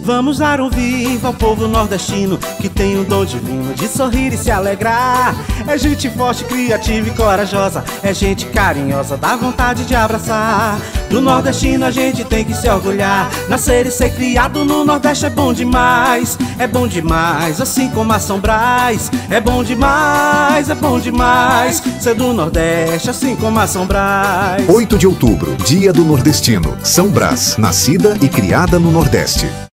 Vamos dar um viva ao povo nordestino, que tem um dom divino de sorrir e se alegrar. É gente forte, criativa e corajosa, é gente carinhosa, dá vontade de abraçar. Do nordestino a gente tem que se orgulhar, nascer e ser criado no Nordeste é bom demais. É bom demais, assim como a São Brás. É bom demais, ser do Nordeste, assim como a São Brás. 8 de outubro, Dia do Nordestino. São Brás, nascida e criada no Nordeste.